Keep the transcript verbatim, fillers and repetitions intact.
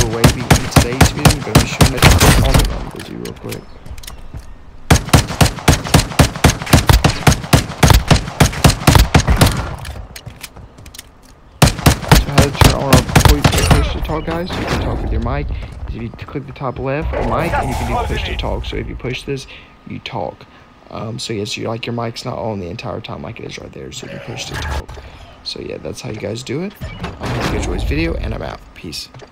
way we in today's video. I'm going to be showing it all the numbers you real quick. So how to turn on our push to talk, guys? You can talk with your mic. If you click the top left of mic, and you can do push to talk. So if you push this, you talk. Um, so yes, you like your mic's not on the entire time like it is right there. So you can push to talk. So yeah, that's how you guys do it. I hope you enjoyed this video, and I'm out. Peace.